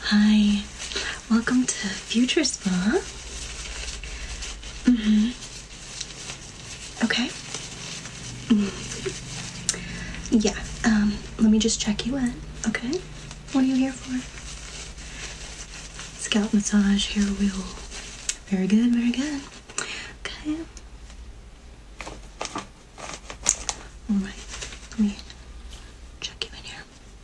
Hi, welcome to Future Spa. Okay. Yeah, let me just check you in, okay? What are you here for? Scalp massage, hair wheel. Very good, very good. Okay. Alright, let me check you in here.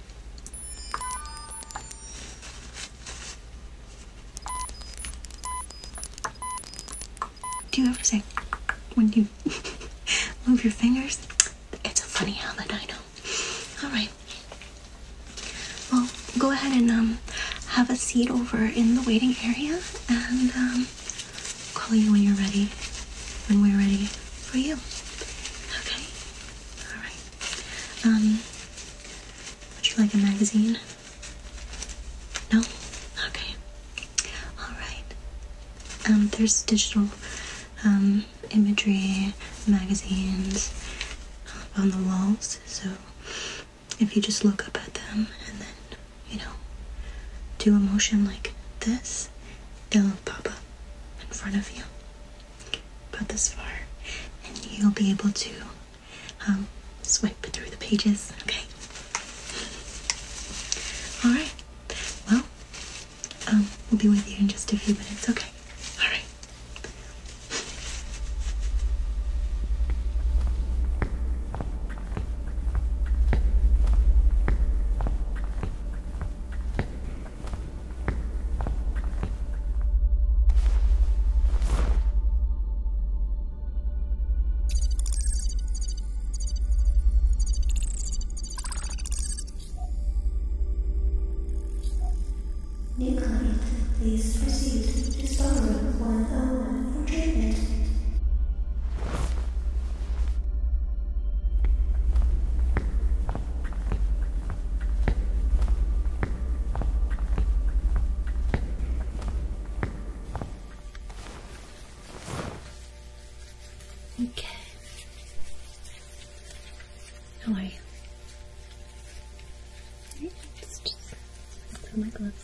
Do you ever say when you move your fingers? It's a funny habit, I know. Alright. Well, go ahead and have a seat over in the waiting area, and call you when you're ready. When we're ready for you. Okay? Alright. Would you like a magazine? No? Okay. Alright. There's digital imagery magazines on the walls, so if you just look up at them and then, do a motion like this, they'll pop up in front of you about this far, and you'll be able to swipe through the pages. Okay. Alright. Well, we'll be with you in just a few minutes. Okay. Alright. New client, please proceed to storeroom 101 for treatment. Okay. How are you? Let's just throw my gloves.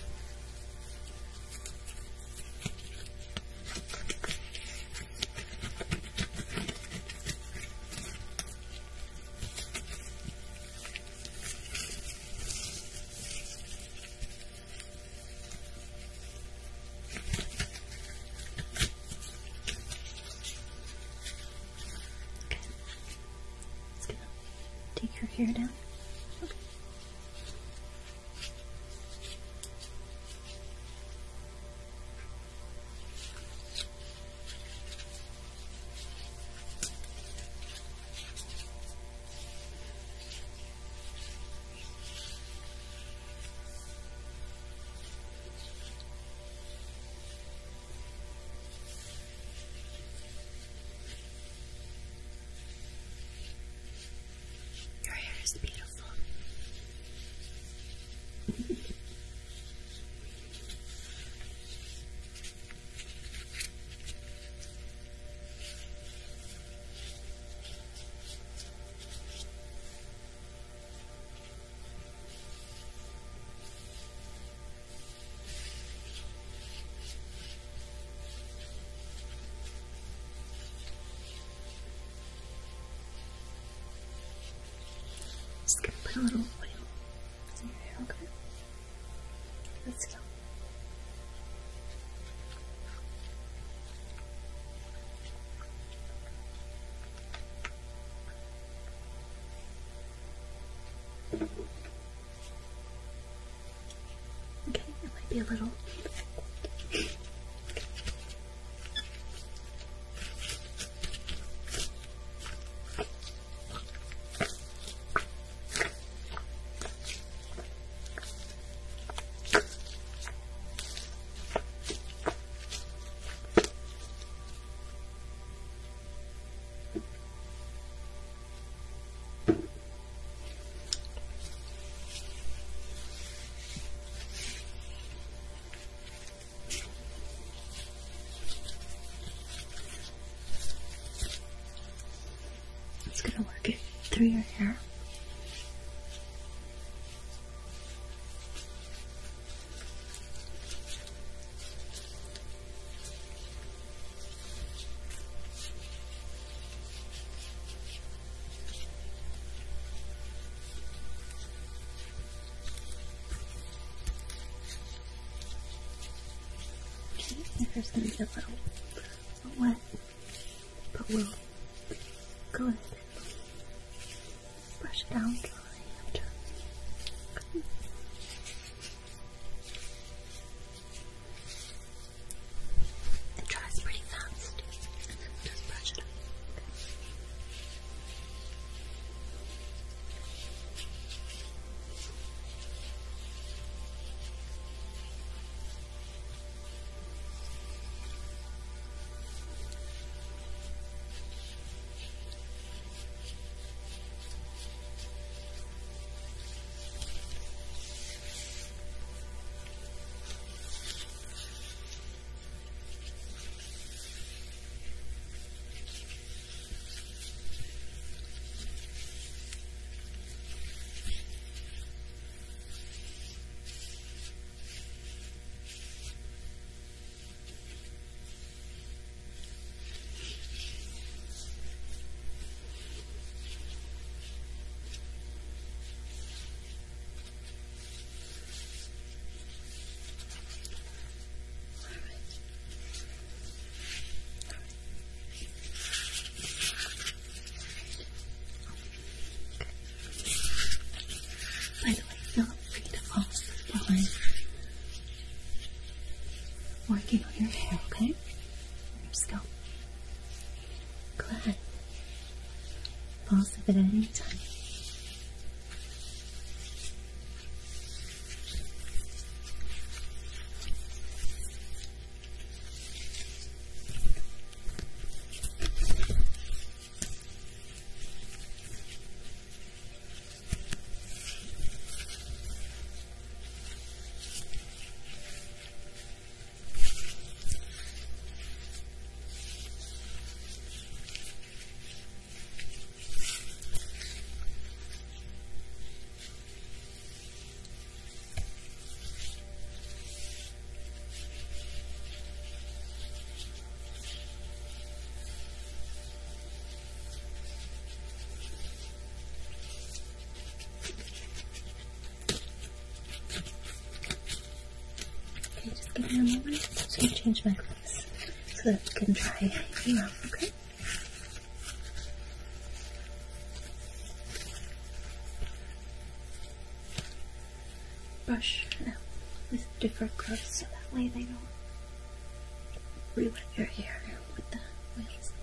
Take your hair down. Okay. Your hair is beautiful. Just gonna put a little oil in your hair, okay? Let's go. Okay, it might be a little. It's gonna work it through your hair. Your hair's gonna be a little wet, but we'll go ahead and brush it down dry after. Okay. It dries pretty fast, and then just brush it up. By the way, feel free to fall asleep while I'm working on your hair, okay? On your scalp. Go ahead. Fall asleep at any time. Give me a moment. I'm just going to change my clothes so that it can dry you out, okay? Brush it out with different clothes so that way they don't re-wet your hair with the oils.